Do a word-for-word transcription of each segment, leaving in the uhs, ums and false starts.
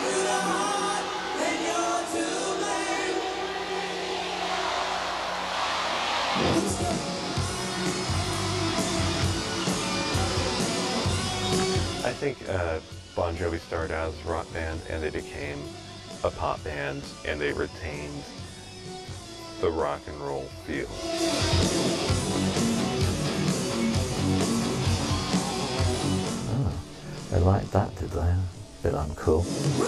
I think uh, Bon Jovi started out as a rock band and they became a pop band and they retained the rock and roll feel. Oh, they liked that, did they? A bit uncool.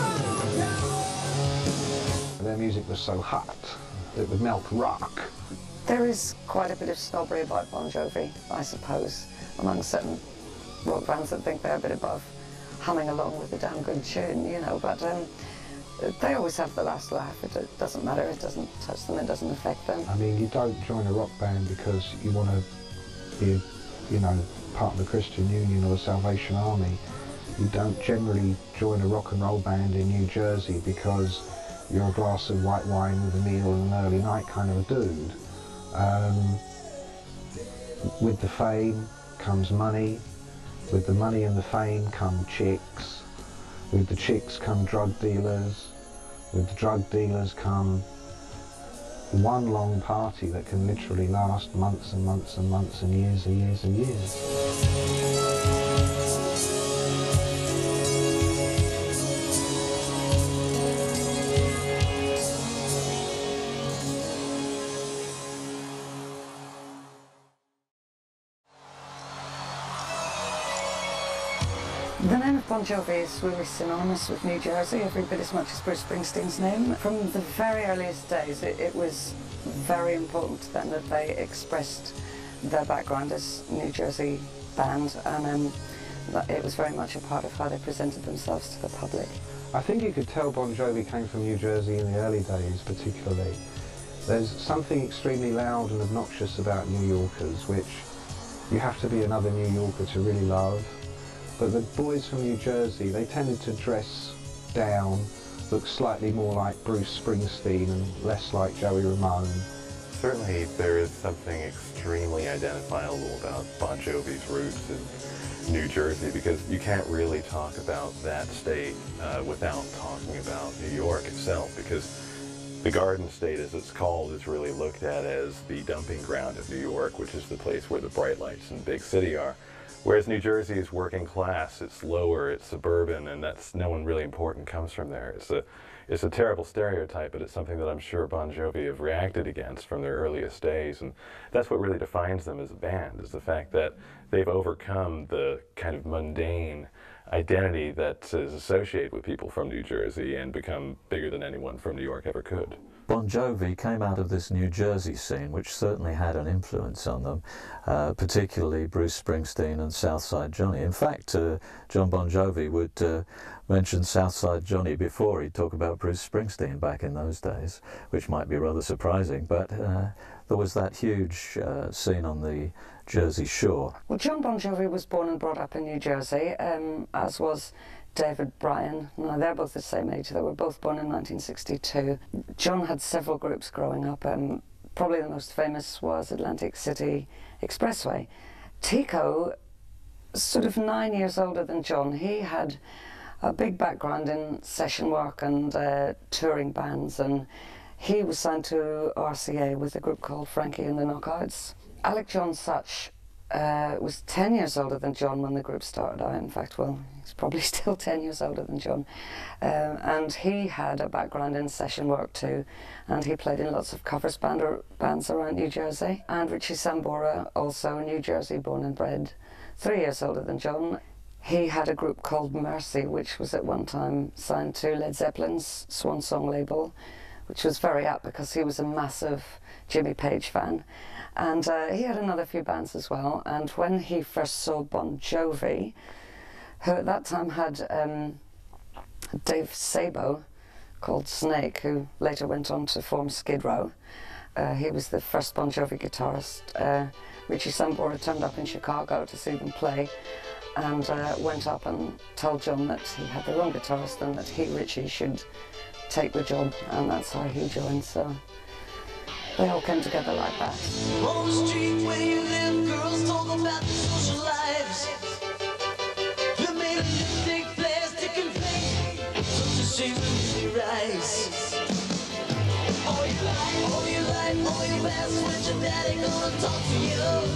Their music was so hot, it would melt rock. There is quite a bit of snobbery about Bon Jovi, I suppose, among certain rock bands that think they're a bit above humming along with a damn good tune, you know, but um, they always have the last laugh. It, it doesn't matter, it doesn't touch them, it doesn't affect them. I mean, you don't join a rock band because you want to be, you know, part of the Christian Union or the Salvation Army. You don't generally join a rock and roll band in New Jersey because you're a glass of white wine with a meal and an early night kind of a dude. Um, with the fame comes money. With the money and the fame come chicks. With the chicks come drug dealers. With the drug dealers come one long party that can literally last months and months and months and years and years and years. The name of Bon Jovi is really synonymous with New Jersey, every bit as much as Bruce Springsteen's name. From the very earliest days, it, it was very important to them that they expressed their background as New Jersey band, and um, it was very much a part of how they presented themselves to the public. I think you could tell Bon Jovi came from New Jersey in the early days, particularly. There's something extremely loud and obnoxious about New Yorkers, which you have to be another New Yorker to really love. But the boys from New Jersey, they tended to dress down, look slightly more like Bruce Springsteen and less like Joey Ramone. Certainly there is something extremely identifiable about Bon Jovi's roots in New Jersey, because you can't really talk about that state uh, without talking about New York itself, because the Garden State, as it's called, is really looked at as the dumping ground of New York, which is the place where the bright lights in the big city are. Whereas New Jersey is working class, it's lower, it's suburban, and that's no one really important comes from there. It's a, it's a terrible stereotype, but it's something that I'm sure Bon Jovi have reacted against from their earliest days, and that's what really defines them as a band, is the fact that they've overcome the kind of mundane identity that is associated with people from New Jersey and become bigger than anyone from New York ever could. Bon Jovi came out of this New Jersey scene, which certainly had an influence on them, uh, particularly Bruce Springsteen and Southside Johnny. In fact, uh, John Bon Jovi would uh, mention Southside Johnny before he'd talk about Bruce Springsteen back in those days, which might be rather surprising, but uh, there was that huge uh, scene on the Jersey Shore. Well, John Bon Jovi was born and brought up in New Jersey, um, as was David Bryan. Now, they're both the same age. They were both born in nineteen sixty-two. John had several groups growing up. Um, probably the most famous was Atlantic City Expressway. Tico, sort of nine years older than John, he had a big background in session work and uh, touring bands, and he was signed to R C A with a group called Frankie and the Knockouts. Alec John Such uh, was ten years older than John when the group started out. In fact, well, he's probably still ten years older than John. Um, and he had a background in session work too, and he played in lots of covers band or bands around New Jersey. And Richie Sambora, also a New Jersey born and bred, three years older than John. He had a group called Mercy, which was at one time signed to Led Zeppelin's Swan Song label, which was very apt because he was a massive Jimmy Page fan. And uh, he had another few bands as well. And when he first saw Bon Jovi, who at that time had um, Dave Sabo, called Snake, who later went on to form Skid Row. Uh, he was the first Bon Jovi guitarist. Uh, Richie Sambora turned up in Chicago to see them play, and uh, went up and told John that he had the wrong guitarist and that he, Richie, should take the job, and that's how he joined. So they all came together like that. On the street where you live, girls talk about the social lives. They're made of lipstick, plastic, and paint. Such a shame When's your daddy gonna talk to you?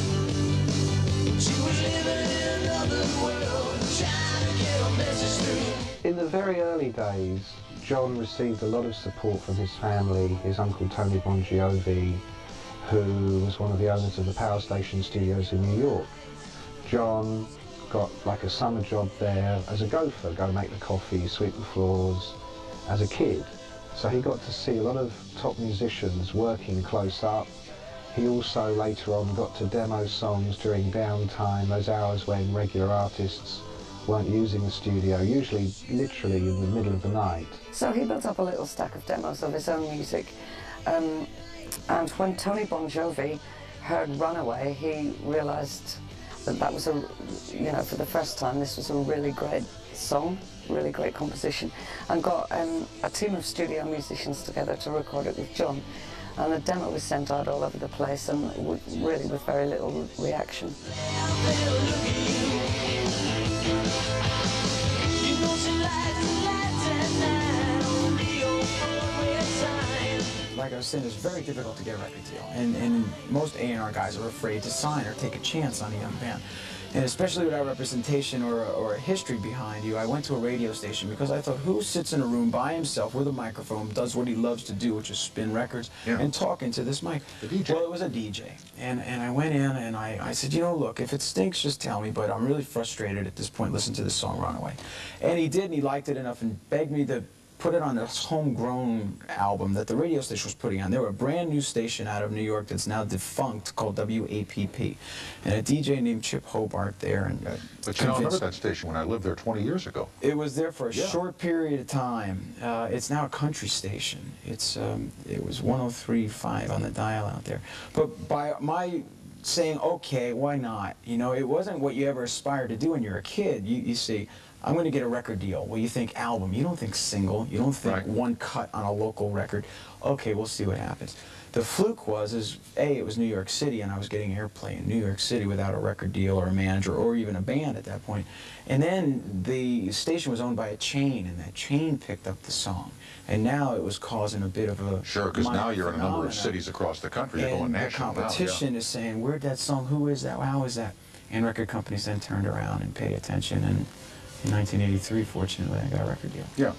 She was living in another world, trying to get a message through. In the very early days, John received a lot of support from his family, his uncle Tony Bon Jovi, who was one of the owners of the Power Station Studios in New York. John got like a summer job there as a gopher, go make the coffee, sweep the floors, as a kid. So he got to see a lot of top musicians working close up. He also later on got to demo songs during downtime, those hours when regular artists weren't using the studio, usually literally in the middle of the night. So he built up a little stack of demos of his own music. Um, and when Tony Bon Jovi heard Runaway, he realised that that was a, you know, for the first time, this was a really great song, really great composition, and got um, a team of studio musicians together to record it with John. And the demo was sent out all over the place, and w really with very little reaction. Like I was saying, it's very difficult to get a record deal, and, and most A and R guys are afraid to sign or take a chance on a young band. And especially without representation or, or a history behind you, I went to a radio station because I thought, who sits in a room by himself with a microphone, does what he loves to do, which is spin records, yeah. and talk into this mic? The D J. Well, it was a D J. And, and I went in and I, I said, you know, look, if it stinks, just tell me, but I'm really frustrated at this point. Listen to this song, Runaway. And he did, and he liked it enough and begged me to put it on this homegrown album that the radio station was putting on. They were a brand new station out of New York that's now defunct called W A P P. And a D J named Chip Hobart there. And uh, But you know, I remember that station when I lived there twenty years ago. It was there for a Yeah. short period of time. Uh, it's now a country station. It's um, It was one oh three point five on the dial out there. But by my saying, okay, why not? You know, it wasn't what you ever aspired to do when you're a kid. You, you see, I'm going to get a record deal. Well, you think album. You don't think single. You don't think Right. one cut on a local record. Okay, we'll see what happens. The fluke was, is A, it was New York City, and I was getting airplay in New York City without a record deal or a manager or even a band at that point. And then the station was owned by a chain, and that chain picked up the song. And now it was causing a bit of a Sure, because minor now you're in a number of phenomena. cities across the country. You're And going the national now, competition yeah. is saying, where'd that song, who is that, how is that? And record companies then turned around and paid attention, and in nineteen eighty-three, fortunately, I got a record deal. Yeah.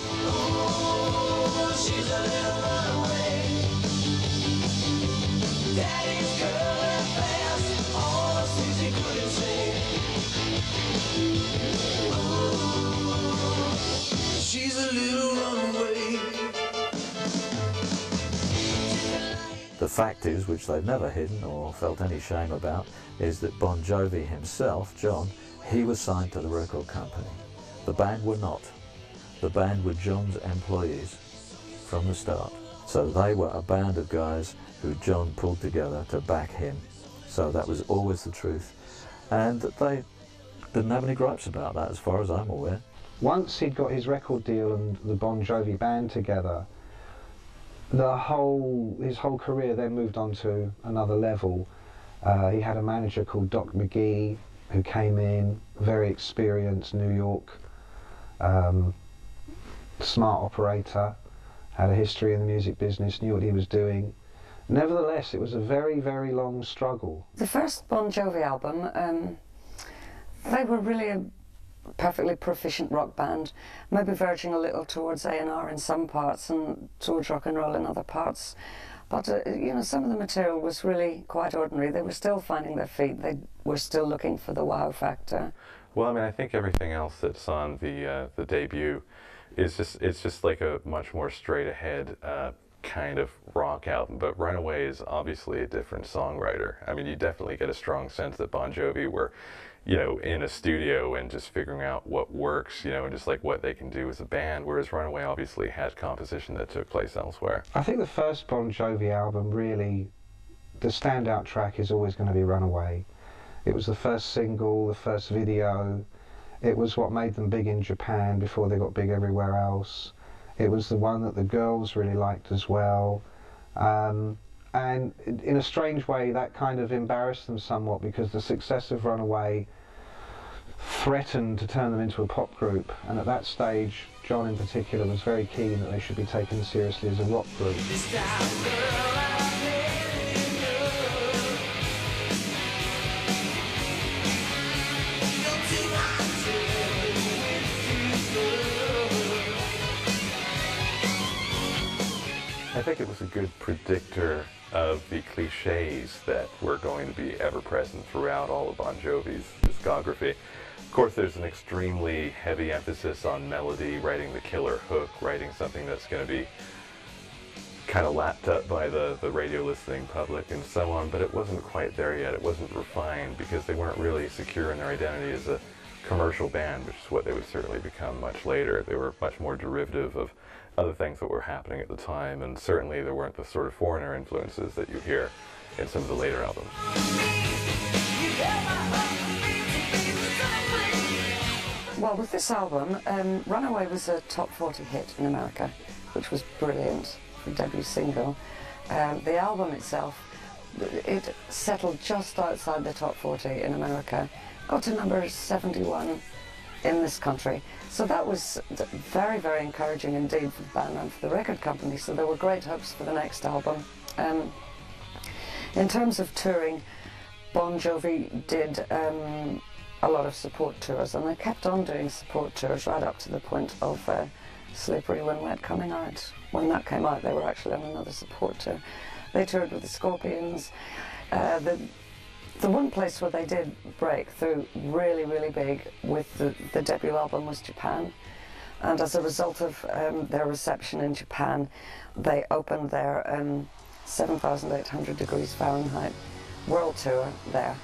Oh, she's a little runaway. Daddy's girl and fast, all the things he couldn't say. Oh, she's a little runaway. The fact is, which they've never hidden or felt any shame about, is that Bon Jovi himself, John, he was signed to the record company. The band were not. The band were John's employees from the start. So they were a band of guys who John pulled together to back him. So that was always the truth. And they didn't have any gripes about that, as far as I'm aware. Once he'd got his record deal and the Bon Jovi band together, the whole, his whole career then moved on to another level. Uh, he had a manager called Doc McGee, who came in, very experienced, New York, um, smart operator, had a history in the music business, knew what he was doing. Nevertheless, it was a very, very long struggle. The first Bon Jovi album, um, they were really a perfectly proficient rock band, maybe verging a little towards A and R in some parts and towards rock and roll in other parts. But, uh, you know, some of the material was really quite ordinary. They were still finding their feet. They were still looking for the wow factor. Well, I mean, I think everything else that's on the uh, the debut is just, it's just like a much more straight ahead uh, kind of rock album. But Runaway is obviously a different songwriter. I mean, you definitely get a strong sense that Bon Jovi were, you know, in a studio and just figuring out what works, you know, and just like what they can do as a band, whereas Runaway obviously had composition that took place elsewhere. I think the first Bon Jovi album, really, the standout track is always going to be Runaway. It was the first single, the first video. It was what made them big in Japan before they got big everywhere else. It was the one that the girls really liked as well. Um, and in a strange way, that kind of embarrassed them somewhat, because the success of Runaway threatened to turn them into a pop group. And at that stage, John in particular was very keen that they should be taken seriously as a rock group. This time, girl, I think it was a good predictor of the cliches that were going to be ever present throughout all of Bon Jovi's discography. Of course, there's an extremely heavy emphasis on melody, writing the killer hook, writing something that's going to be kind of lapped up by the, the radio listening public and so on, but it wasn't quite there yet. It wasn't refined because they weren't really secure in their identity as a commercial band, which is what they would certainly become much later. They were much more derivative of other things that were happening at the time, and certainly there weren't the sort of foreigner influences that you hear in some of the later albums. Well, with this album, um, Runaway was a top forty hit in America, which was brilliant for a debut single. Um, the album itself, it settled just outside the top forty in America, got to number seventy-one in this country. So that was very, very encouraging indeed for the band and for the record company. So there were great hopes for the next album. Um, in terms of touring, Bon Jovi did um, a lot of support tours, and they kept on doing support tours right up to the point of uh, Slippery When Wet coming out. When that came out, they were actually on another support tour. They toured with the Scorpions. Uh, the, the one place where they did break through really, really big with the, the debut album was Japan. And as a result of um, their reception in Japan, they opened their um, seven thousand eight hundred degrees Fahrenheit world tour there.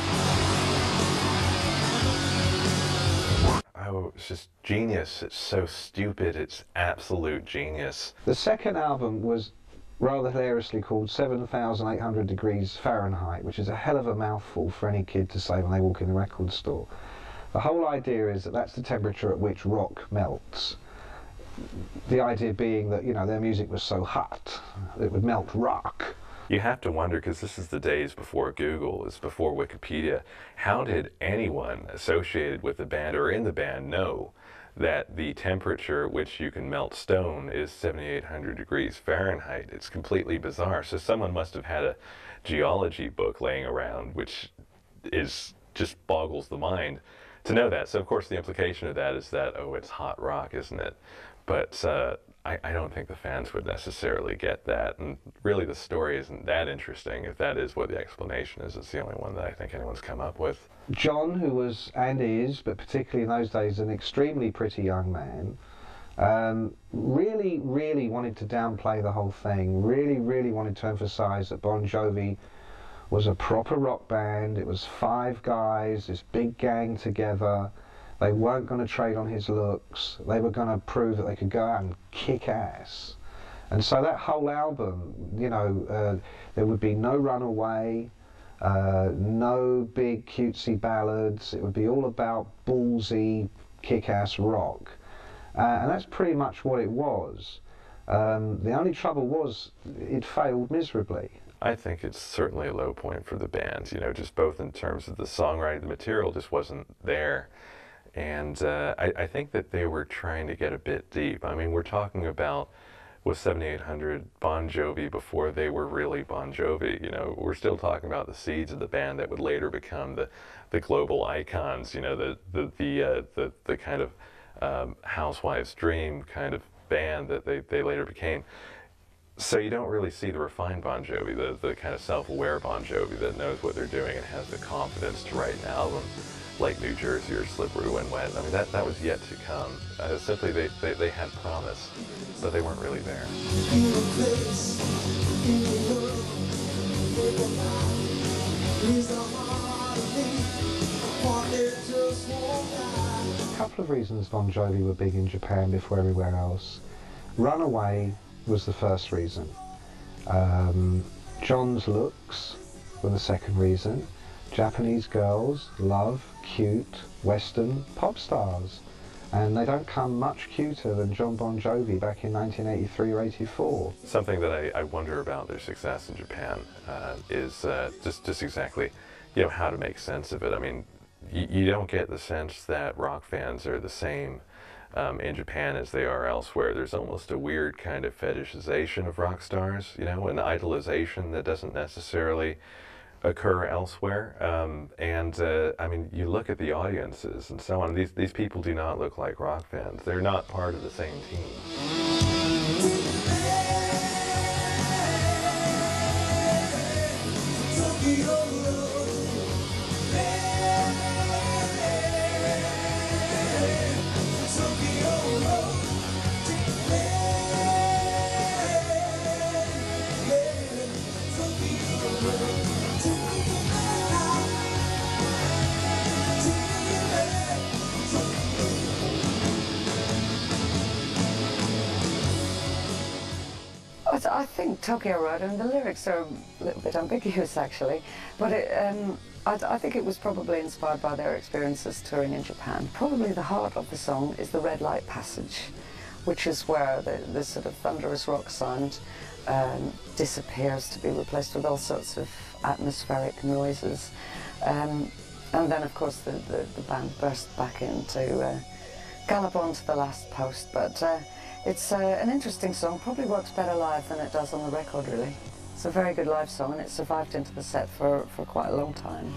Oh, it's just genius. It's so stupid. It's absolute genius. The second album was rather hilariously called seven thousand eight hundred degrees Fahrenheit, which is a hell of a mouthful for any kid to say when they walk in the record store. The whole idea is that that's the temperature at which rock melts. The idea being that, you know, their music was so hot, it would melt rock. You have to wonder, because this is the days before Google, it's before Wikipedia, how did anyone associated with the band or in the band know that the temperature at which you can melt stone is seventy-eight hundred degrees Fahrenheit? It's completely bizarre. So someone must have had a geology book laying around, which is just boggles the mind to know that. So of course the implication of that is that, oh, it's hot rock, isn't it? But uh, I, I don't think the fans would necessarily get that, and really the story isn't that interesting. If that is what the explanation is, it's the only one that I think anyone's come up with. John, who was and is, but particularly in those days, an extremely pretty young man, um, really, really wanted to downplay the whole thing, really, really wanted to emphasise that Bon Jovi was a proper rock band. It was five guys, this big gang together. They weren't going to trade on his looks. They were going to prove that they could go out and kick ass. And so that whole album, you know, uh, there would be no Runaway, uh, no big cutesy ballads. It would be all about ballsy, kick-ass rock. Uh, and that's pretty much what it was. Um, the only trouble was it failed miserably. I think it's certainly a low point for the band, you know, just both in terms of the songwriting, the material just wasn't there. And uh, I, I think that they were trying to get a bit deep. I mean, we're talking about with seventy-eight hundred Bon Jovi before they were really Bon Jovi. You know, we're still talking about the seeds of the band that would later become the, the global icons. You know, the the the uh, the, the kind of um, housewives' dream kind of band that they, they later became. So you don't really see the refined Bon Jovi, the the kind of self-aware Bon Jovi that knows what they're doing and has the confidence to write an album like New Jersey or Slippery When Wet. I mean, that, that was yet to come. Uh, simply, they, they, they had promise, but they weren't really there. A couple of reasons Bon Jovi were big in Japan before everywhere else. Runaway was the first reason. Um, John's looks were the second reason. Japanese girls love cute Western pop stars, and they don't come much cuter than John Bon Jovi back in nineteen eighty-three or eighty-four. Something that I, I wonder about their success in Japan uh, is uh, just, just exactly, you know, how to make sense of it. I mean, you, you don't get the sense that rock fans are the same um, in Japan as they are elsewhere. There's almost a weird kind of fetishization of rock stars, you know, an idolization that doesn't necessarily occur elsewhere, um, and uh, I mean, you look at the audiences and so on. These these people do not look like rock fans. They're not part of the same team. I think Tokyo Road, and the lyrics are a little bit ambiguous actually, but it, um, I, I think it was probably inspired by their experiences touring in Japan. Probably the heart of the song is the red light passage, which is where the, the sort of thunderous rock sound um, disappears to be replaced with all sorts of atmospheric noises. Um, and then of course the, the, the band burst back into uh, gallop on to the last post, but uh, it's uh, an interesting song, probably works better live than it does on the record really. It's a very good live song and it survived into the set for, for quite a long time.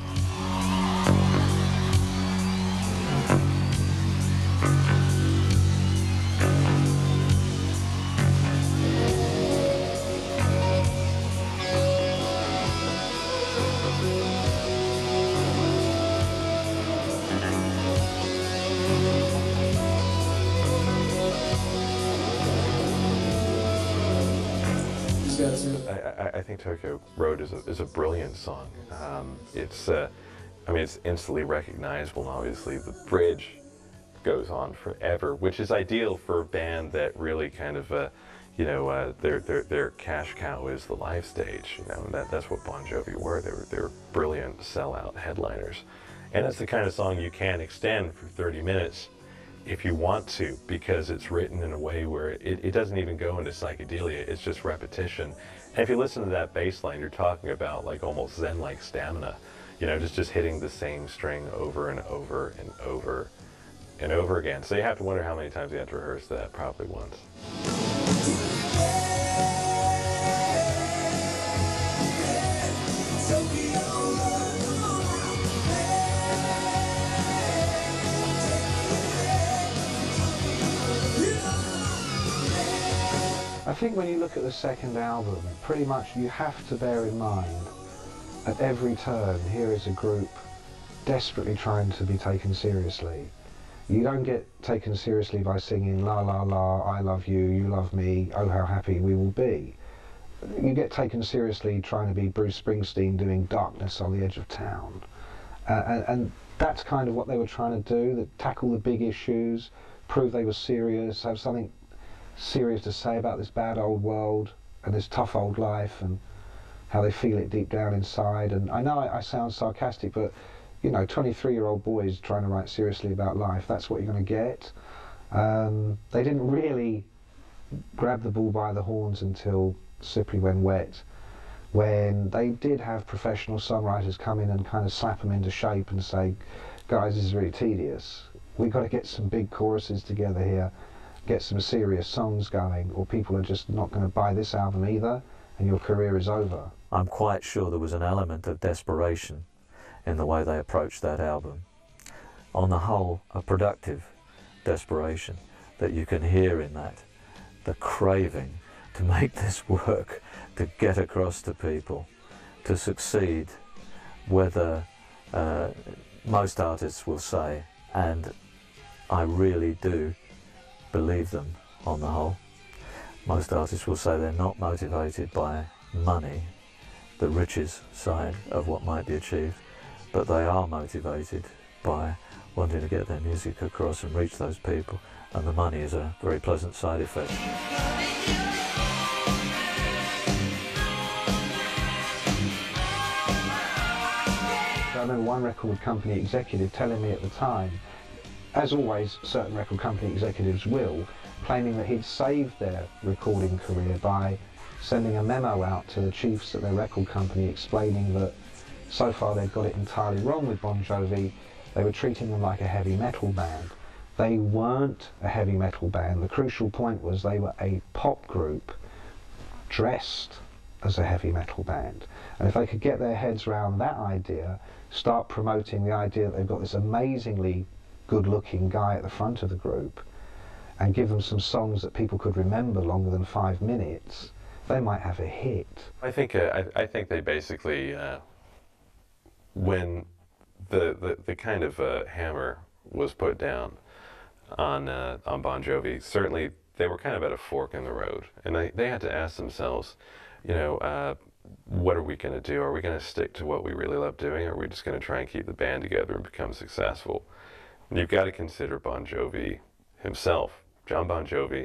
I, I, I think Tokyo Road is a, is a brilliant song. Um, it's, uh, I mean, it's instantly recognizable, and obviously the bridge goes on forever, which is ideal for a band that really kind of, uh, you know, uh, their, their, their cash cow is the live stage, you know, and that, that's what Bon Jovi were. They were, they were brilliant sellout headliners. And it's the kind of song you can extend for thirty minutes if you want to, because it's written in a way where it, it doesn't even go into psychedelia, it's just repetition. And if you listen to that bass line, you're talking about like almost Zen-like stamina, you know, just, just hitting the same string over and over and over and over again. So you have to wonder how many times you have to rehearse that, probably once. I think when you look at the second album, pretty much you have to bear in mind at every turn, here is a group desperately trying to be taken seriously. You don't get taken seriously by singing la la la, I love you, you love me, oh how happy we will be. You get taken seriously trying to be Bruce Springsteen doing Darkness on the Edge of Town. Uh, and, and that's kind of what they were trying to do, that tackle the big issues, prove they were serious, have something serious to say about this bad old world and this tough old life and how they feel it deep down inside. And I know I, I sound sarcastic, but you know, twenty-three year old boys trying to write seriously about life, that's what you're going to get. Um, they didn't really grab the bull by the horns until Slippery When Wet, when they did have professional songwriters come in and kind of slap them into shape and say, guys, this is really tedious, we've got to get some big choruses together here, get some serious songs going, or people are just not going to buy this album either, and your career is over. I'm quite sure there was an element of desperation in the way they approached that album. On the whole, a productive desperation that you can hear in that, the craving to make this work, to get across to people, to succeed, whether uh, most artists will say, and I really do believe them on the whole. Most artists will say they're not motivated by money, the riches side of what might be achieved, but they are motivated by wanting to get their music across and reach those people, and the money is a very pleasant side effect. I remember one record company executive telling me at the time, as always certain record company executives will, claiming that he'd saved their recording career by sending a memo out to the chiefs at their record company explaining that so far they'd got it entirely wrong with Bon Jovi. They were treating them like a heavy metal band. They weren't a heavy metal band. The crucial point was they were a pop group dressed as a heavy metal band. And if they could get their heads around that idea, start promoting the idea that they've got this amazingly good-looking guy at the front of the group, and give them some songs that people could remember longer than five minutes, they might have a hit. I think uh, I, I think they basically uh, when the, the, the kind of uh, hammer was put down on, uh, on Bon Jovi, certainly they were kind of at a fork in the road. And they, they had to ask themselves, you know, uh, what are we going to do? Are we going to stick to what we really love doing, or are we just going to try and keep the band together and become successful? And you've got to consider Bon Jovi himself. John Bon Jovi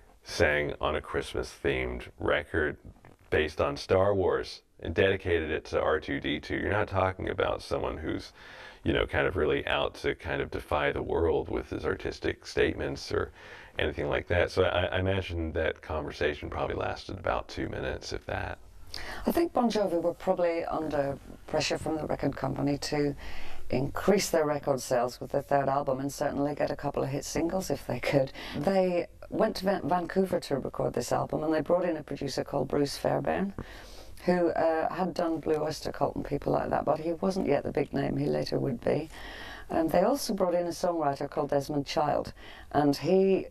sang on a Christmas-themed record based on Star Wars and dedicated it to R two D two. You're not talking about someone who's, you know, kind of really out to kind of defy the world with his artistic statements or anything like that. So I, I imagine that conversation probably lasted about two minutes, if that. I think Bon Jovi were probably under pressure from the record company to increase their record sales with their third album and certainly get a couple of hit singles if they could. They went to Van Vancouver to record this album, and they brought in a producer called Bruce Fairbairn, who uh, had done Blue Oyster Cult and people like that, but he wasn't yet the big name he later would be. And they also brought in a songwriter called Desmond Child, and he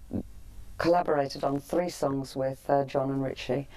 collaborated on three songs with uh, John and Richie.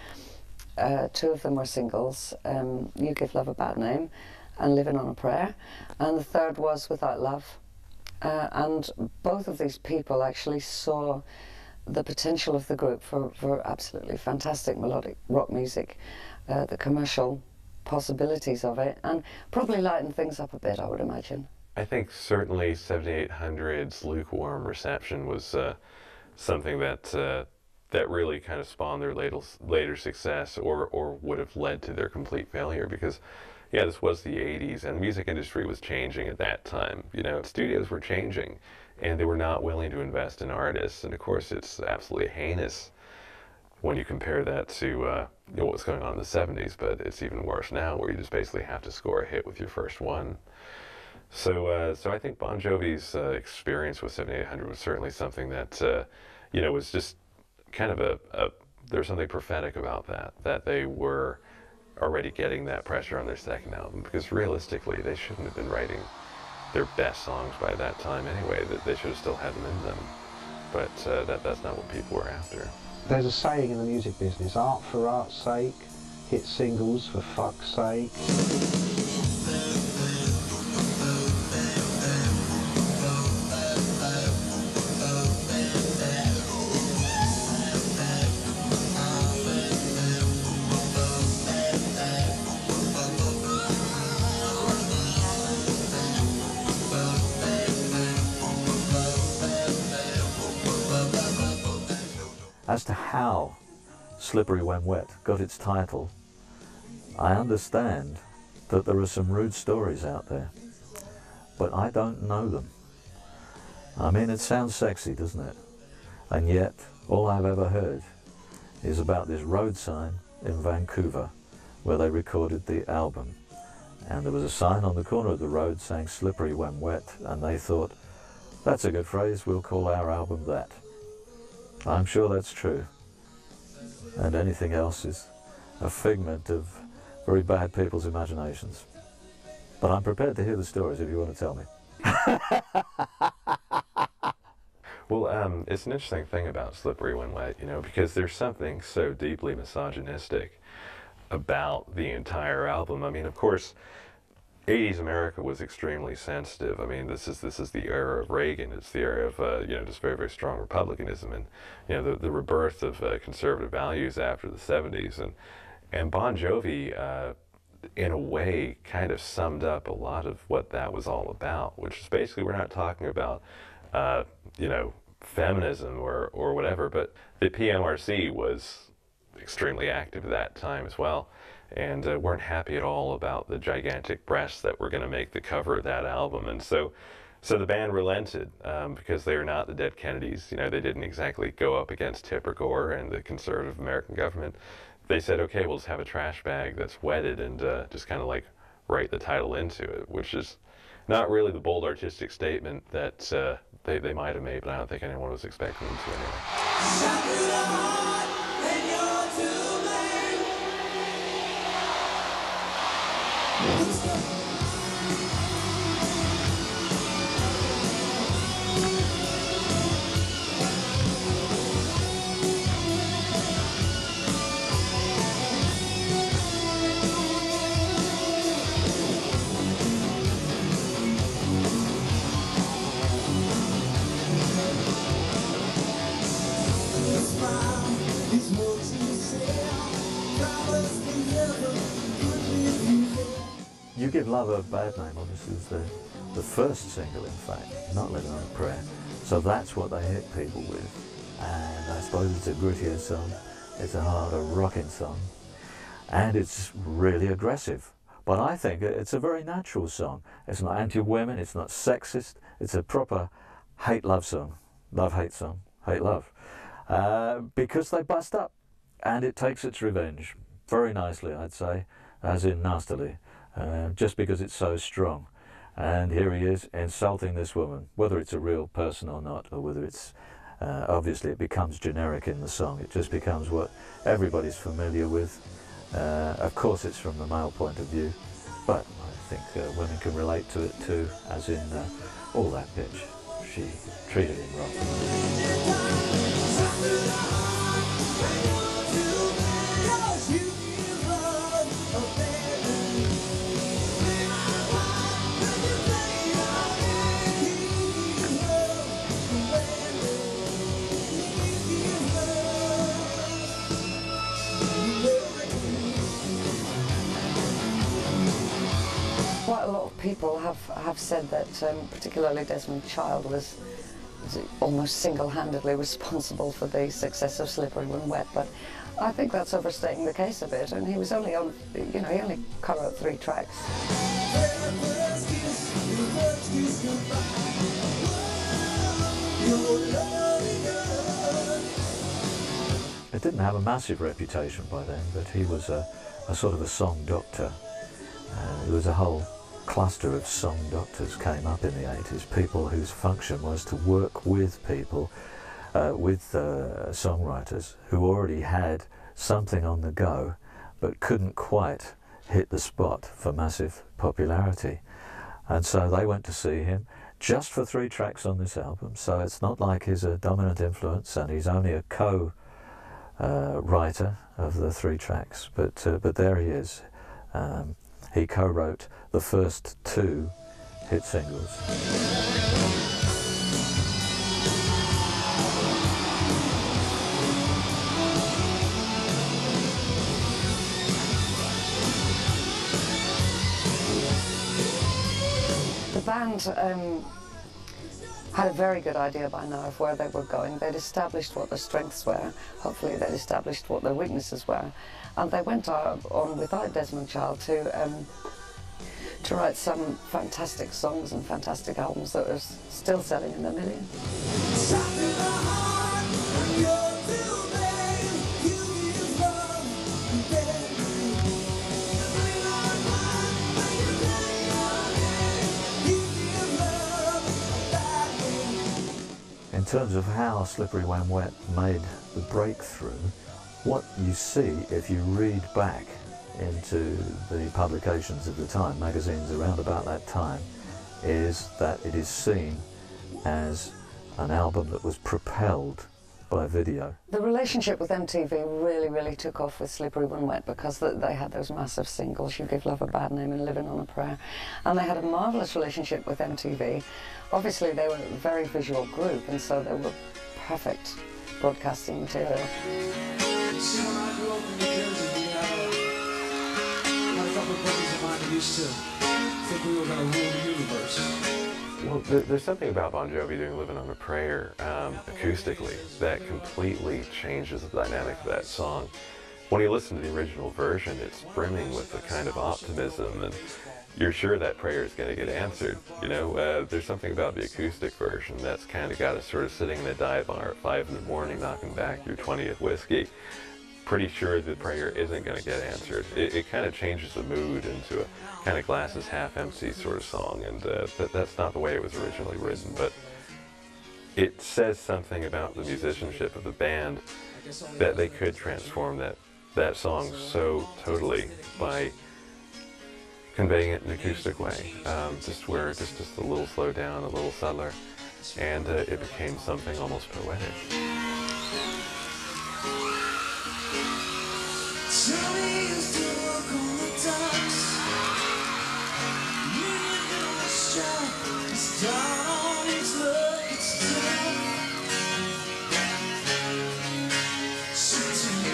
Uh, two of them were singles, um, You Give Love a Bad Name and Living on a Prayer, and the third was Without Love. Uh, and both of these people actually saw the potential of the group for, for absolutely fantastic melodic rock music, uh, the commercial possibilities of it, and probably lighten things up a bit, I would imagine. I think certainly seventy-eight hundred's lukewarm reception was uh, something that uh, that really kind of spawned their later, later success, or, or would have led to their complete failure, because yeah, this was the eighties and the music industry was changing at that time. You know, studios were changing and they were not willing to invest in artists, and of course it's absolutely heinous when you compare that to uh, you know, what was going on in the seventies, but it's even worse now, where you just basically have to score a hit with your first one. So, uh, so I think Bon Jovi's uh, experience with seventy-eight hundred was certainly something that, uh, you know, was just kind of a, a, there's something prophetic about that, that they were already getting that pressure on their second album, because realistically they shouldn't have been writing their best songs by that time anyway, that they should have still had them in them. But uh, that, that's not what people were after. There's a saying in the music business, art for art's sake, hit singles for fuck's sake. As to how Slippery When Wet got its title, I understand that there are some rude stories out there, but I don't know them. I mean, it sounds sexy, doesn't it? And yet, all I've ever heard is about this road sign in Vancouver where they recorded the album. And there was a sign on the corner of the road saying Slippery When Wet, and they thought, that's a good phrase, we'll call our album that. I'm sure that's true, and anything else is a figment of very bad people's imaginations. But I'm prepared to hear the stories if you want to tell me. Well, um, it's an interesting thing about Slippery When Wet, you know, because there's something so deeply misogynistic about the entire album. I mean, of course, eighties America was extremely sensitive. I mean, this is this is the era of Reagan. It's the era of uh, you know, just very very strong republicanism, and you know, the the rebirth of uh, conservative values after the seventies, and and Bon Jovi, uh, in a way, kind of summed up a lot of what that was all about. Which is basically, we're not talking about uh, you know, feminism or or whatever, but the P M R C was extremely active at that time as well, and uh, weren't happy at all about the gigantic breasts that were going to make the cover of that album. And so so the band relented, um, because they are not the Dead Kennedys. You know, they didn't exactly go up against Tipper Gore and the conservative American government. They said, okay, we'll just have a trash bag that's wetted and uh, just kind of like write the title into it, which is not really the bold artistic statement that uh, they, they might have made, but I don't think anyone was expecting them to anyway. You Give Love a Bad Name, well, this is the, the first single, in fact, not Living on a Prayer. So that's what they hit people with. And I suppose it's a grittier song, it's a harder rocking song, and it's really aggressive. But I think it's a very natural song. It's not anti-women, it's not sexist, it's a proper hate-love song. Love-hate song, hate-love. Uh, because they bust up, and it takes its revenge. Very nicely, I'd say, as in nastily. Uh, just because it's so strong. And here he is insulting this woman, whether it's a real person or not, or whether it's, uh, obviously it becomes generic in the song. It just becomes what everybody's familiar with. Uh, of course it's from the male point of view, but I think uh, women can relate to it too, as in uh, all that bitch. She treated him wrong. Quite a lot of people have, have said that um, particularly Desmond Child was, was almost single-handedly responsible for the success of Slippery When Wet, but I think that's overstating the case a bit, and he was only on, you know, he only co-wrote three tracks. It didn't have a massive reputation by then, but he was a, a sort of a song doctor. Uh, there was a whole cluster of song doctors came up in the eighties, people whose function was to work with people, uh, with uh, songwriters who already had something on the go but couldn't quite hit the spot for massive popularity. And so they went to see him just for three tracks on this album, so it's not like he's a dominant influence and he's only a co uh, writer of the three tracks, but, uh, but there he is. Um, He co-wrote the first two hit singles. The band um, had a very good idea by now of where they were going. They'd established what their strengths were. Hopefully they'd established what their weaknesses were. And they went on without Desmond Child to um, to write some fantastic songs and fantastic albums that are still selling in the millions. In terms of how Slippery When Wet made the breakthrough, what you see if you read back into the publications of the time, magazines around about that time, is that it is seen as an album that was propelled by video. The relationship with M T V really, really took off with Slippery When Wet because they had those massive singles, You Give Love a Bad Name and Living on a Prayer. And they had a marvellous relationship with M T V. Obviously they were a very visual group, and so they were perfect broadcasting material. See, when I grew up in New Jersey, we had a, a couple of buddies of mine who used to think we were going to rule the universe. Well, there, there's something about Bon Jovi doing Living on a Prayer um, acoustically that completely changes the dynamic of that song. When you listen to the original version, it's brimming with a kind of optimism, and you're sure that prayer is going to get answered. You know, uh, there's something about the acoustic version that's kind of got us sort of sitting in a dive bar at five in the morning, knocking back your twentieth whiskey, pretty sure the prayer isn't going to get answered. It, it kind of changes the mood into a kind of glasses half empty sort of song, and uh, that, that's not the way it was originally written, but it says something about the musicianship of the band that they could transform that, that song so totally by conveying it in an acoustic way, um, just where just, just a little slow down, a little subtler, and uh, it became something almost poetic. She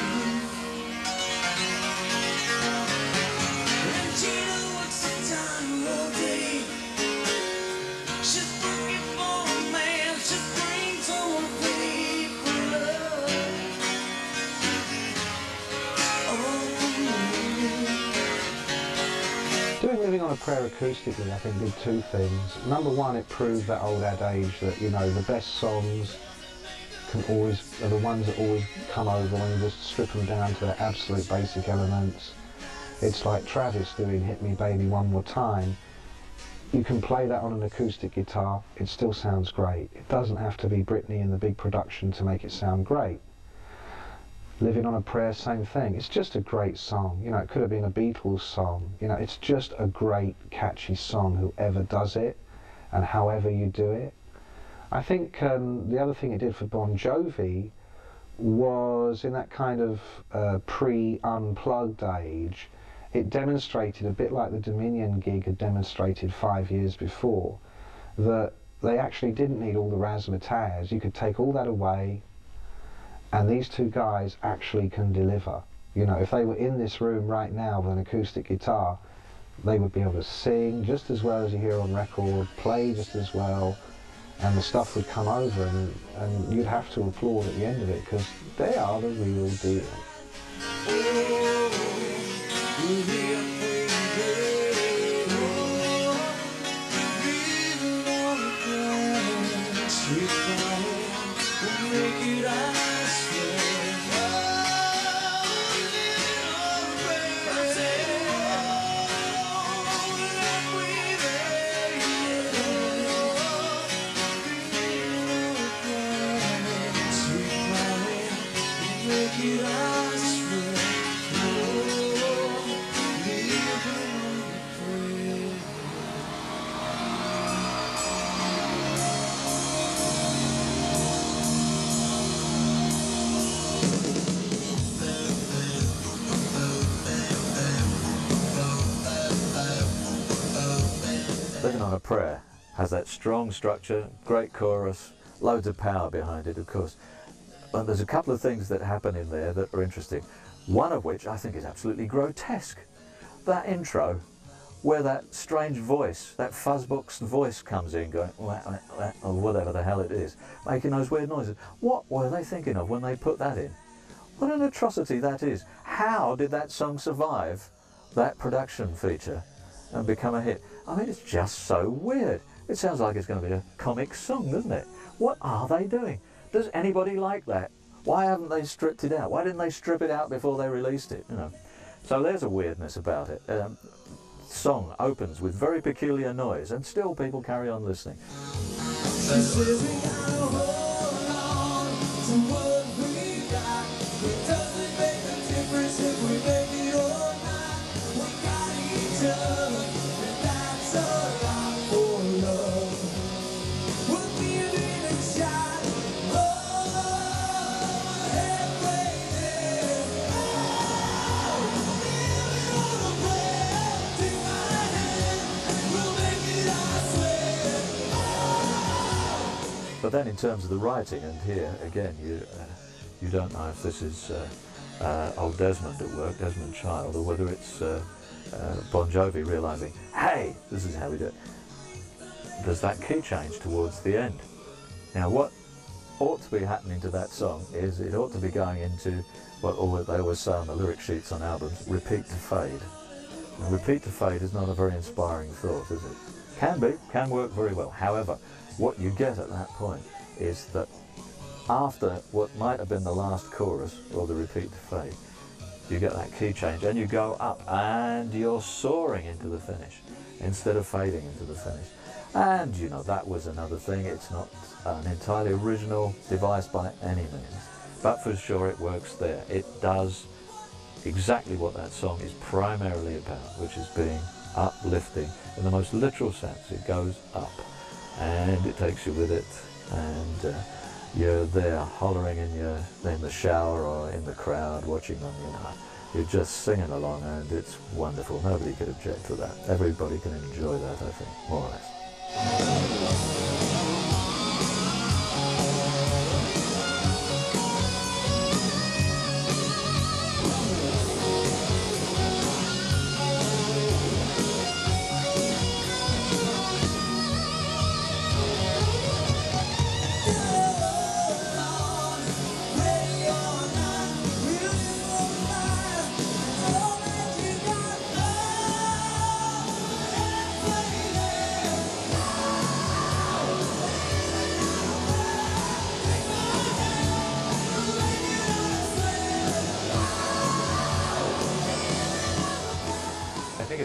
Prayer acoustically, I think, did two things. Number one, it proved that old adage that, you know, the best songs can always, are the ones that always come over when you just strip them down to their absolute basic elements. It's like Travis doing Hit Me Baby One More Time. You can play that on an acoustic guitar, it still sounds great. It doesn't have to be Britney and the big production to make it sound great. Living on a Prayer, same thing. It's just a great song. You know, it could have been a Beatles song. You know, it's just a great, catchy song, whoever does it and however you do it. I think um, the other thing it did for Bon Jovi was in that kind of uh, pre-unplugged age, it demonstrated, a bit like the Dominion gig had demonstrated five years before, that they actually didn't need all the razzmatazz. You could take all that away, and these two guys actually can deliver. You know, if they were in this room right now with an acoustic guitar, they would be able to sing just as well as you hear on record, play just as well, and the stuff would come over, and, and you'd have to applaud at the end of it, because they are the real deal. Living on a Prayer has that strong structure, great chorus, loads of power behind it, of course. And there's a couple of things that happen in there that are interesting. One of which I think is absolutely grotesque. That intro, where that strange voice, that fuzzbox voice comes in going, wah, wah, wah, or whatever the hell it is, making those weird noises. What were they thinking of when they put that in? What an atrocity that is. How did that song survive that production feature and become a hit? I mean, it's just so weird. It sounds like it's going to be a comic song, doesn't it? What are they doing? Does anybody like that? Why haven't they stripped it out? Why didn't they strip it out before they released it? You know. So there's a weirdness about it. Um, song opens with very peculiar noise, and still people carry on listening. But then in terms of the writing, and here again you uh, you don't know if this is uh, uh, old Desmond at work, Desmond Child, or whether it's uh, uh, Bon Jovi realising, hey, this is how we do it. There's that key change towards the end. Now what ought to be happening to that song is it ought to be going into what well, they always say on the lyric sheets on albums, repeat to fade. And repeat to fade is not a very inspiring thought, is it? Can be, can work very well. However, what you get at that point is that after what might have been the last chorus, or the repeat to fade, you get that key change and you go up and you're soaring into the finish instead of fading into the finish. And you know, that was another thing. It's not an entirely original device by any means, but for sure it works there. It does exactly what that song is primarily about, which is being uplifting in the most literal sense. It goes up and it takes you with it, and uh, you're there hollering in your in the shower or in the crowd watching them, you know. You're just singing along, and it's wonderful. Nobody could object to that. Everybody can enjoy that, I think, more or less.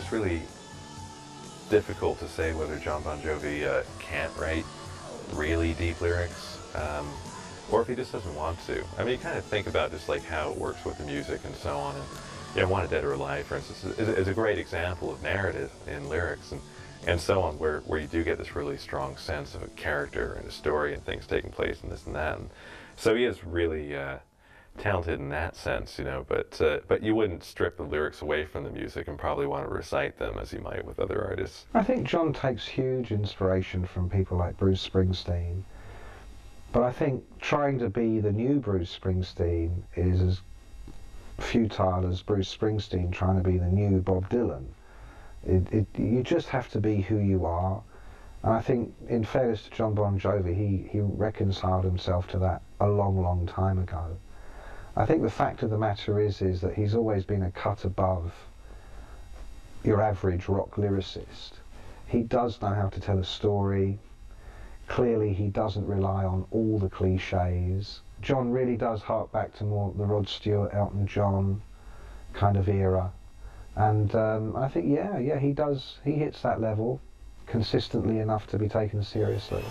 it's really difficult to say whether John Bon Jovi uh, can't write really deep lyrics, um, or if he just doesn't want to. I mean, you kind of think about just like how it works with the music and so on. And, you know, Wanted Dead or Alive, for instance, is, is a great example of narrative in lyrics and, and so on, where, where you do get this really strong sense of a character and a story and things taking place and this and that. And so he is really uh, talented in that sense, you know, but, uh, but you wouldn't strip the lyrics away from the music and probably want to recite them as you might with other artists. I think John takes huge inspiration from people like Bruce Springsteen, but I think trying to be the new Bruce Springsteen is as futile as Bruce Springsteen trying to be the new Bob Dylan. It, it, you just have to be who you are, and I think, in fairness to John Bon Jovi, he, he reconciled himself to that a long, long time ago. I think the fact of the matter is, is that he's always been a cut above your average rock lyricist. He does know how to tell a story. Clearly he doesn't rely on all the cliches. John really does hark back to more the Rod Stewart, Elton John kind of era. And um, I think, yeah, yeah, he does, he hits that level consistently enough to be taken seriously.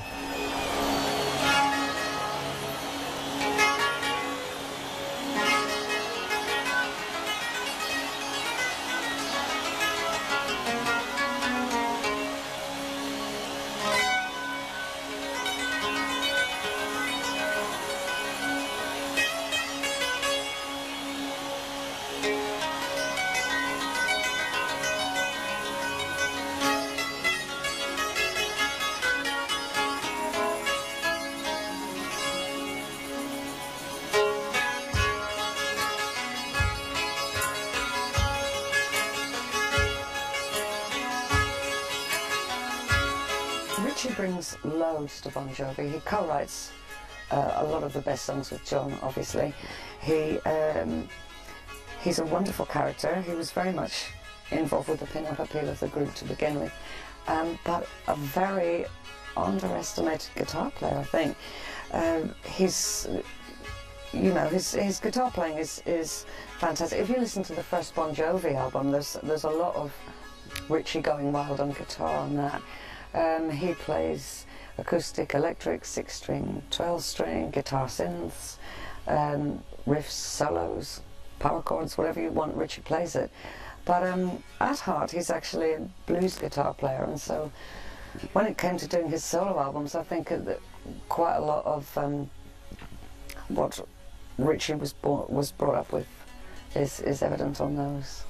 Richie brings loads to Bon Jovi. He co-writes uh, a lot of the best songs with John, obviously. He um, he's a wonderful character. He was very much involved with the pin-up appeal of the group to begin with, um, but a very underestimated guitar player, I think. Um, he's, you know, his his guitar playing is is fantastic. If you listen to the first Bon Jovi album, there's there's a lot of Richie going wild on guitar on that. Um, he plays acoustic, electric, six-string, twelve-string, guitar synths, um, riffs, solos, power chords, whatever you want, Richie plays it. But um, at heart, he's actually a blues guitar player, and so when it came to doing his solo albums, I think that quite a lot of um, what Richie was, was brought up with is, is evident on those.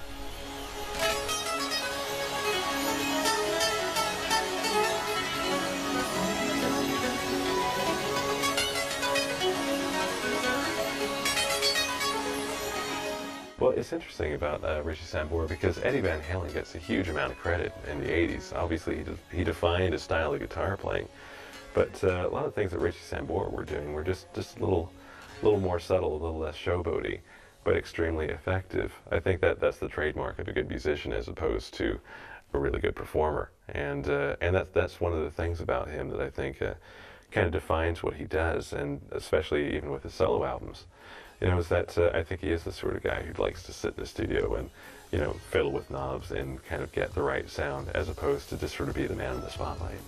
Well, it's interesting about uh, Richie Sambora because Eddie Van Halen gets a huge amount of credit in the eighties. Obviously, he, de he defined a style of guitar playing, but uh, a lot of things that Richie Sambora were doing were just, just a little, little more subtle, a little less showboaty, but extremely effective. I think that that's the trademark of a good musician as opposed to a really good performer, and uh, and that's that's one of the things about him that I think uh, kind of defines what he does, and especially even with his solo albums. You know, is that uh, I think he is the sort of guy who likes to sit in the studio and, you know, fiddle with knobs and kind of get the right sound, as opposed to just sort of be the man in the spotlight.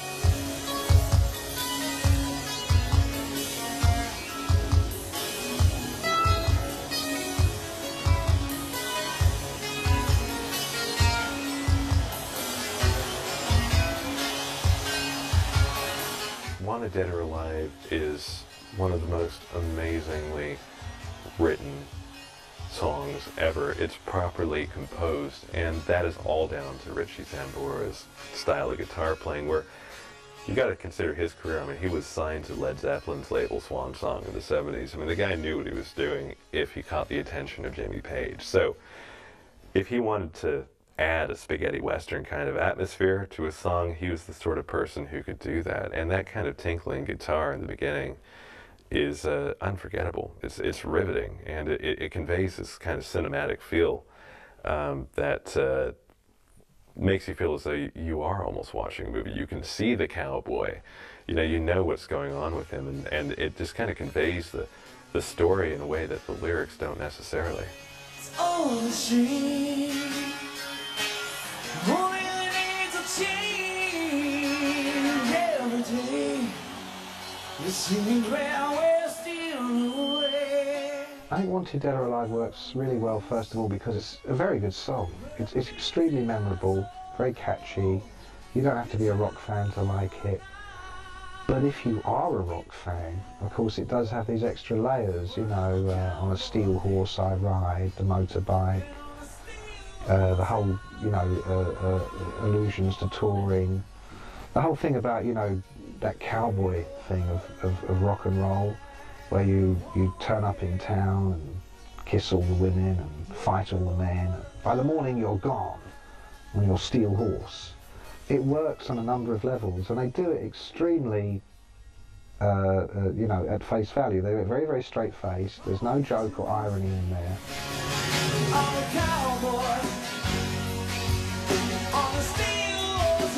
Wanted Dead or Alive is one of the most amazingly written songs ever. It's properly composed, and that is all down to Richie Sambora's style of guitar playing, where you got to consider his career. I mean, he was signed to Led Zeppelin's label Swan Song in the seventies. I mean, the guy knew what he was doing if he caught the attention of Jimmy Page. So if he wanted to add a spaghetti western kind of atmosphere to a song, he was the sort of person who could do that. And that kind of tinkling guitar in the beginning is uh, unforgettable. It's, it's riveting, and it, it conveys this kind of cinematic feel um, that uh, makes you feel as though you are almost watching a movie. You can see the cowboy, you know, you know what's going on with him, and, and it just kind of conveys the, the story in a way that the lyrics don't necessarily. It's on the street, The singing crowd will steal away. I think Wanted Dead or Alive works really well, first of all, because it's a very good song. It's, it's extremely memorable, very catchy. You don't have to be a rock fan to like it. But if you are a rock fan, of course it does have these extra layers, you know, uh, on a steel horse I ride, the motorbike, uh, the whole, you know, uh, uh, allusions to touring, the whole thing about, you know, that cowboy thing of, of, of rock and roll, where you, you turn up in town and kiss all the women and fight all the men. By the morning you're gone on your steel horse. It works on a number of levels, and they do it extremely, uh, uh, you know, at face value. They're very, very straight-faced. There's no joke or irony in there. I'm a cowboy on a steel horse.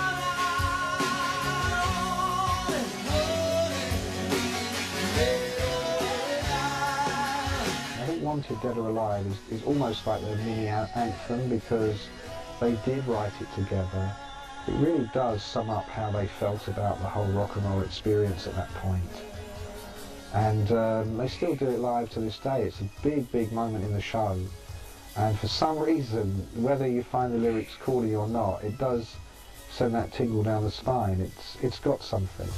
I think Wanted Dead or Alive is, is almost like their mini anthem, because they did write it together. It really does sum up how they felt about the whole rock and roll experience at that point. And um, they still do it live to this day. It's a big, big moment in the show. And for some reason, whether you find the lyrics corny or not, it does send that tingle down the spine. It's, it's got something.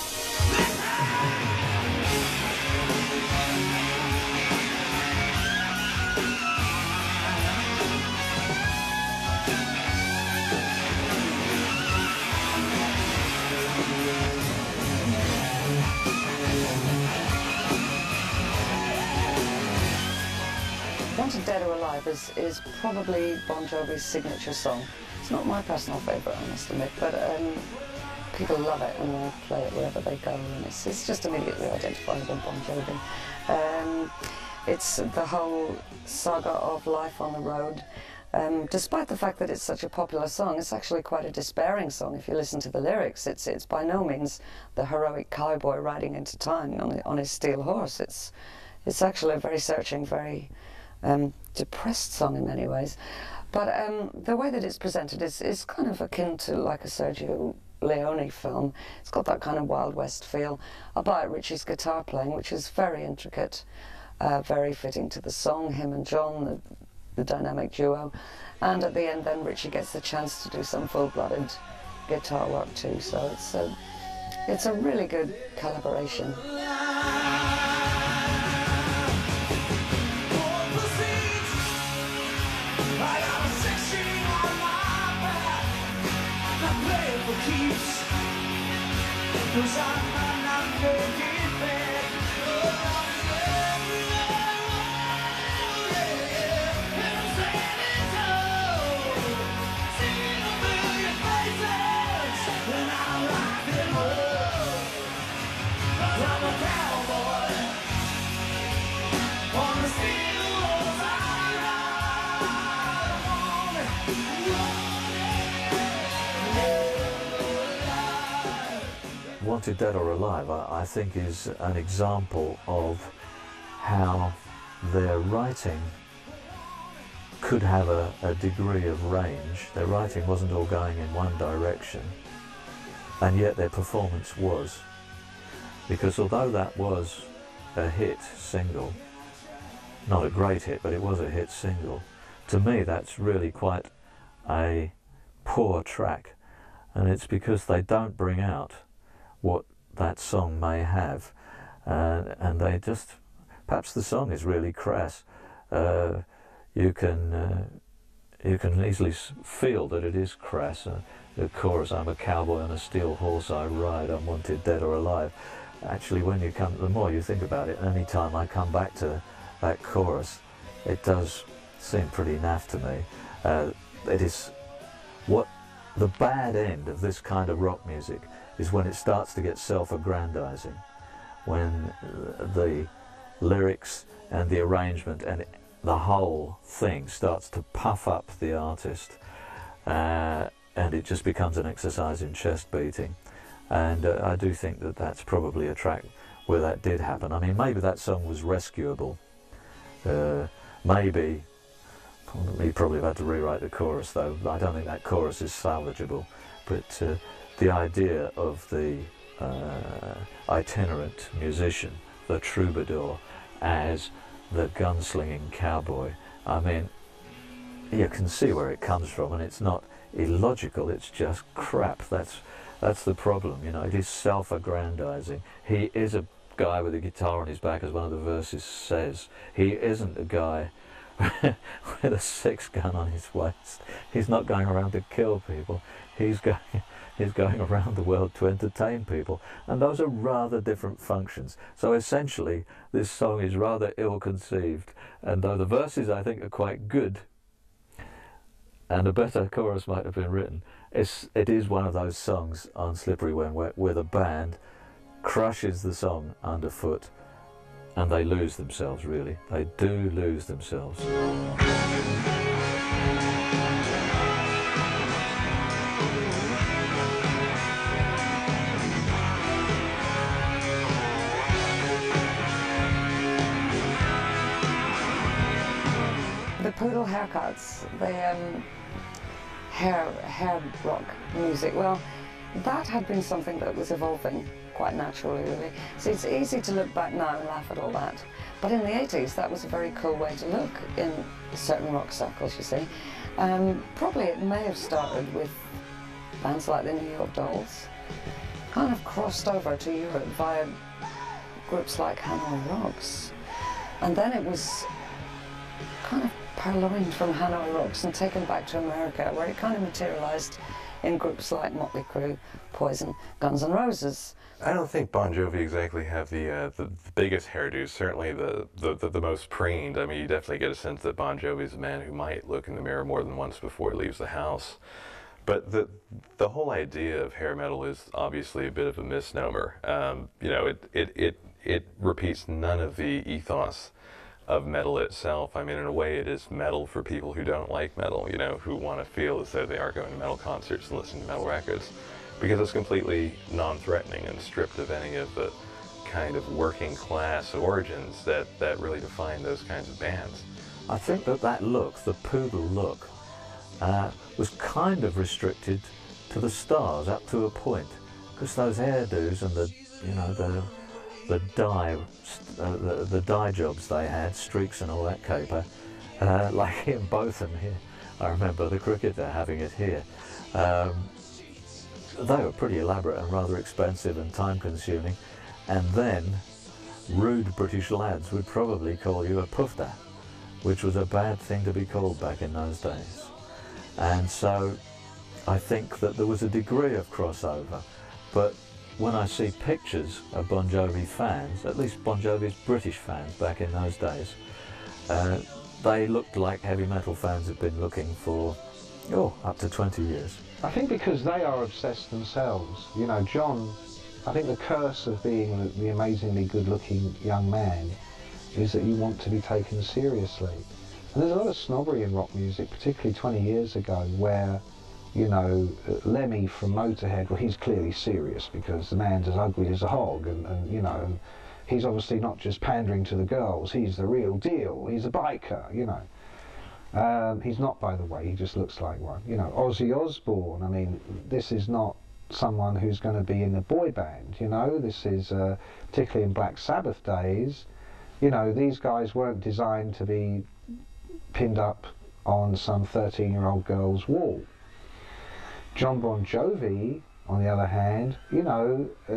Wanted Dead or Alive is, is probably Bon Jovi's signature song. It's not my personal favourite, I must admit, but um, people love it and they play it wherever they go, and it's, it's just immediately identifiable Bon Jovi. Um, it's the whole saga of life on the road. Um, despite the fact that it's such a popular song, it's actually quite a despairing song if you listen to the lyrics. It's, it's by no means the heroic cowboy riding into town on, on his steel horse. It's, it's actually a very searching, very Um, depressed song in many ways, but um, the way that it's presented is, is kind of akin to like a Sergio Leone film. It's got that kind of Wild West feel about Richie's guitar playing, which is very intricate, uh, very fitting to the song, him and John, the, the dynamic duo, and at the end then Richie gets the chance to do some full-blooded guitar work too, so it's a, it's a really good collaboration. Keeps, 'cause I might not make it back. Oh, yeah, yeah. And I'm standing tall, seeing a million faces, and I like them all. I'm a cowboy on a steel horse I ride. Wanted Dead or Alive, I, I think, is an example of how their writing could have a, a degree of range. Their writing wasn't all going in one direction, and yet their performance was. Because although that was a hit single, not a great hit, but it was a hit single, to me that's really quite a poor track, and it's because they don't bring out what that song may have, uh, and they just, perhaps the song is really crass. Uh, you can uh, you can easily feel that it is crass. Uh, the chorus, I'm a cowboy on a steel horse I ride, I'm wanted dead or alive. Actually, when you come, the more you think about it, any time I come back to that chorus, it does seem pretty naff to me. Uh, it is what the bad end of this kind of rock music is, when it starts to get self-aggrandizing, when the lyrics and the arrangement and the whole thing starts to puff up the artist, uh, and it just becomes an exercise in chest beating. And uh, I do think that that's probably a track where that did happen. I mean, maybe that song was rescuable. Uh, maybe, he probably have had to rewrite the chorus though. I don't think that chorus is salvageable. But uh, the idea of the uh, itinerant musician, the troubadour, as the gunslinging cowboy. I mean, you can see where it comes from, and it's not illogical, it's just crap. That's that's the problem, you know. It is self-aggrandizing. He is a guy with a guitar on his back, as one of the verses says. He isn't a guy with a six gun on his waist. He's not going around to kill people. He's going he's going around the world to entertain people, and those are rather different functions. So essentially this song is rather ill-conceived, and though the verses I think are quite good, and a better chorus might have been written, it's, it is one of those songs on Slippery When Wet where the band crushes the song underfoot, and they lose themselves, really. They do lose themselves. The poodle haircuts, the um, hair, hair rock music, well, that had been something that was evolving quite naturally, really. So it's easy to look back now and laugh at all that. But in the eighties, that was a very cool way to look in certain rock circles, you see. Um, probably it may have started with bands like the New York Dolls, kind of crossed over to Europe via groups like Hanoi Rocks. And then it was kind of purloined from Hanoi Rocks and taken back to America, where it kind of materialized in groups like Motley Crue, Poison, Guns N' Roses. I don't think Bon Jovi exactly have the uh, the, the biggest hairdos, certainly the, the, the, the most preened. I mean, you definitely get a sense that Bon Jovi is a man who might look in the mirror more than once before he leaves the house. But the the whole idea of hair metal is obviously a bit of a misnomer. Um, you know, it, it, it, it repeats none of the ethos of metal itself. I mean, in a way, it is metal for people who don't like metal, you know, who want to feel as though they are going to metal concerts and listening to metal records, because it's completely non-threatening and stripped of any of the kind of working class origins that, that really define those kinds of bands. I think that that look, the poodle look, uh, was kind of restricted to the stars up to a point, because those hairdos and the, you know, the the dye, uh, the, the dye jobs they had, streaks and all that caper, uh, like Ian Botham here. I remember the cricketer having it here. Um, they were pretty elaborate and rather expensive and time-consuming. And then rude British lads would probably call you a pufter, which was a bad thing to be called back in those days. And so I think that there was a degree of crossover, but when I see pictures of Bon Jovi fans, at least Bon Jovi's British fans back in those days, uh, they looked like heavy metal fans had been looking for, oh, up to twenty years. I think because they are obsessed themselves. You know, John, I think the curse of being the, the amazingly good-looking young man is that you want to be taken seriously. And there's a lot of snobbery in rock music, particularly twenty years ago, where, you know, Lemmy from Motorhead, well, he's clearly serious because the man's as ugly as a hog, and, and you know, and he's obviously not just pandering to the girls, he's the real deal, he's a biker, you know. Um, he's not, by the way, he just looks like one. You know, Ozzy Osbourne, I mean, this is not someone who's going to be in a boy band, you know, this is, uh, particularly in Black Sabbath days, you know, these guys weren't designed to be pinned up on some thirteen-year-old girl's wall. John Bon Jovi, on the other hand, you know, uh,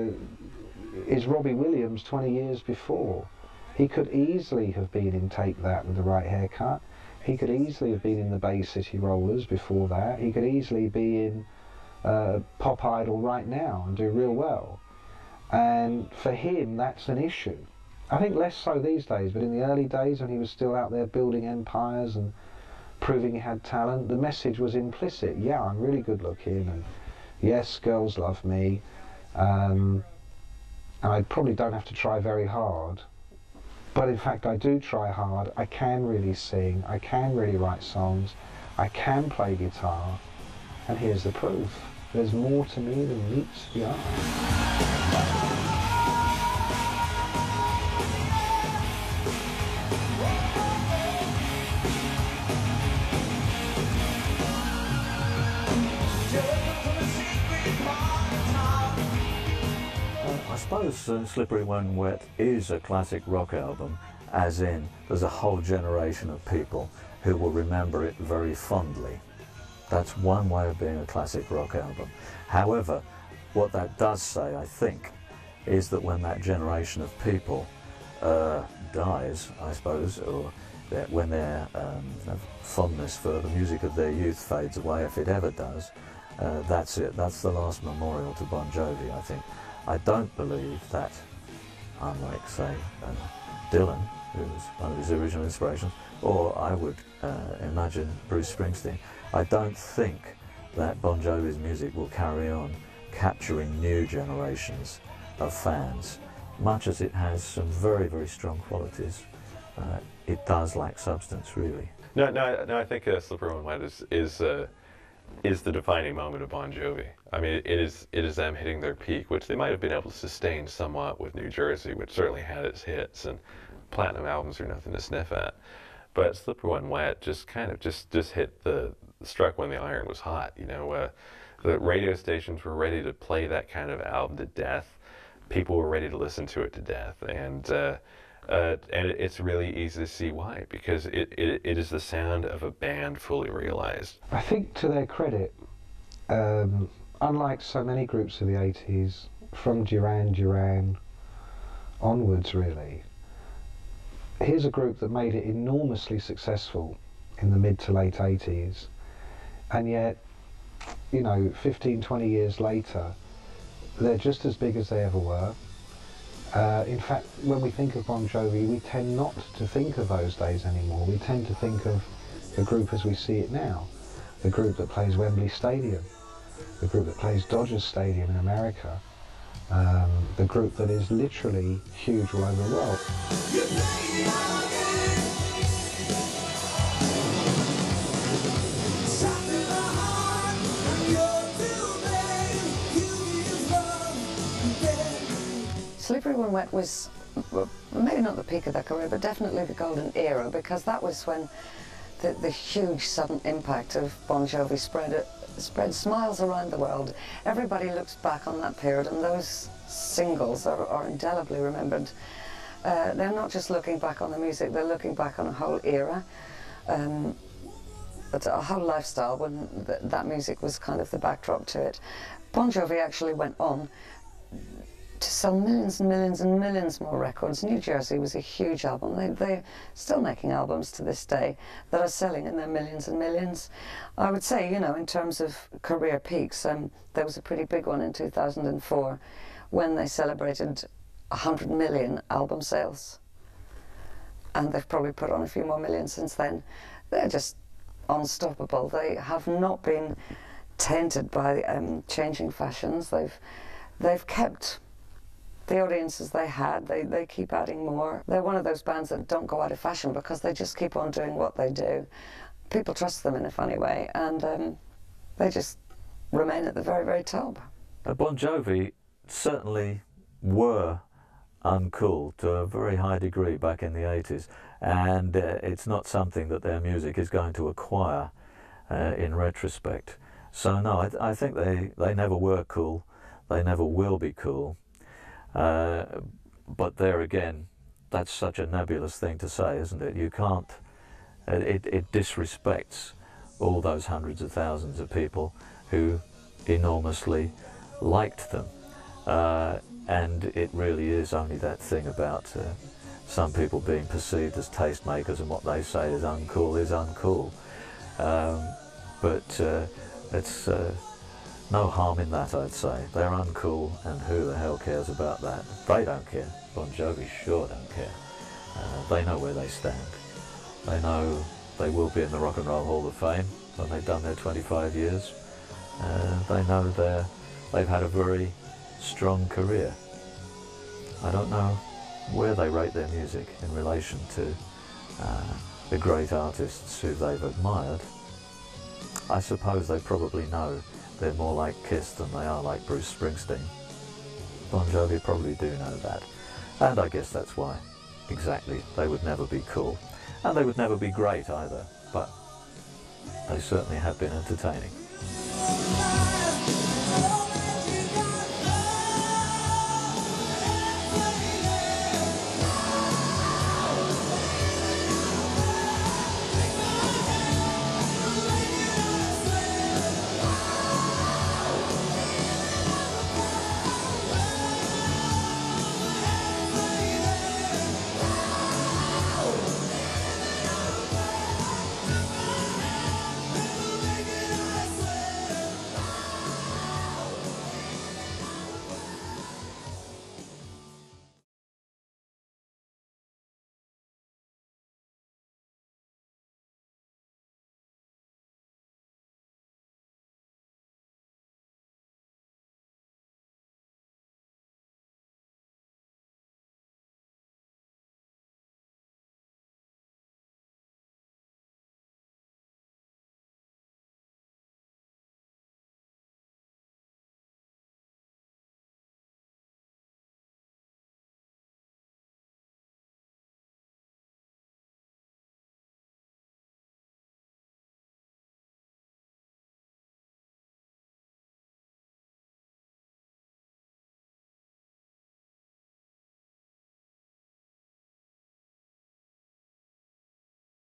is Robbie Williams twenty years before. He could easily have been in Take That with the right haircut. He could easily have been in the Bay City Rollers before that. He could easily be in uh, Pop Idol right now and do real well. And for him, that's an issue. I think less so these days, but in the early days when he was still out there building empires and proving he had talent, the message was implicit. Yeah, I'm really good looking, and yes, girls love me, um, and I probably don't have to try very hard, but in fact I do try hard. I can really sing, I can really write songs, I can play guitar, and here's the proof. There's more to me than meets the eye. because uh, Slippery When Wet is a classic rock album, as in there's a whole generation of people who will remember it very fondly. That's one way of being a classic rock album. However, what that does say, I think, is that when that generation of people uh, dies, I suppose, or that when their um, fondness for the music of their youth fades away, if it ever does, uh, that's it. That's the last memorial to Bon Jovi, I think. I don't believe that, unlike, say, uh, Dylan, who was one of his original inspirations, or I would uh, imagine Bruce Springsteen, I don't think that Bon Jovi's music will carry on capturing new generations of fans. Much as it has some very, very strong qualities, uh, it does lack substance, really. No, no, no. I think uh, Slippery When Wet is is uh, is the defining moment of Bon Jovi. I mean, it is it is them hitting their peak, which they might have been able to sustain somewhat with New Jersey, which certainly had its hits, and platinum albums are nothing to sniff at. But Slippery When Wet just kind of just just hit the struck when the iron was hot. You know, uh, the radio stations were ready to play that kind of album to death. People were ready to listen to it to death, and uh, uh, and it's really easy to see why, because it, it it is the sound of a band fully realized. I think, to their credit, um, unlike so many groups of the eighties, from Duran Duran onwards really, here's a group that made it enormously successful in the mid to late eighties, and yet, you know, fifteen, twenty years later, they're just as big as they ever were. Uh, in fact, when we think of Bon Jovi, we tend not to think of those days anymore. We tend to think of the group as we see it now. The group that plays Wembley Stadium, the group that plays Dodger Stadium in America, um, the group that is literally huge all over the world. Slippery When Wet was, well, maybe not the peak of their career, but definitely the golden era, because that was when the, the huge sudden impact of Bon Jovi spread, uh, spread smiles around the world. Everybody looks back on that period, and those singles are, are indelibly remembered. Uh, they're not just looking back on the music, they're looking back on a whole era, um, but a whole lifestyle when th that music was kind of the backdrop to it. Bon Jovi actually went on to sell millions and millions and millions more records. New Jersey was a huge album. They, they're still making albums to this day that are selling in their millions and millions. I would say, you know, in terms of career peaks, um, there was a pretty big one in two thousand four when they celebrated one hundred million album sales. And they've probably put on a few more million since then. They're just unstoppable. They have not been tainted by um, changing fashions. They've, they've kept the audiences they had. They, they keep adding more. They're one of those bands that don't go out of fashion because they just keep on doing what they do. People trust them in a funny way, and um, they just remain at the very, very top. Uh, Bon Jovi certainly were uncool to a very high degree back in the eighties, and uh, it's not something that their music is going to acquire uh, in retrospect. So no, I, th I think they, they never were cool. They never will be cool. Uh, but there again, that's such a nebulous thing to say, isn't it? You can't, it, it disrespects all those hundreds of thousands of people who enormously liked them. Uh, and it really is only that thing about uh, some people being perceived as tastemakers, and what they say is uncool is uncool. Um, but uh, it's uh, no harm in that, I'd say. They're uncool, and who the hell cares about that? They don't care. Bon Jovi sure don't care. Uh, they know where they stand. They know they will be in the Rock and Roll Hall of Fame when they've done their twenty-five years. Uh, they know they're, they've had a very strong career. I don't know where they rate their music in relation to uh, the great artists who they've admired. I suppose they probably know they're more like Kiss than they are like Bruce Springsteen. Bon Jovi probably do know that. And I guess that's why, exactly, they would never be cool. And they would never be great either, but they certainly have been entertaining.